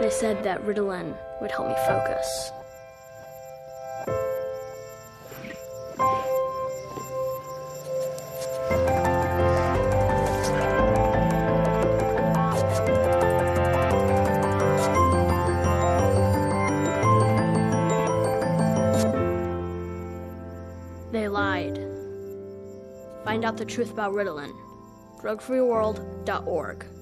They said that Ritalin would help me focus. They lied. Find out the truth about Ritalin. drugfreeworld.org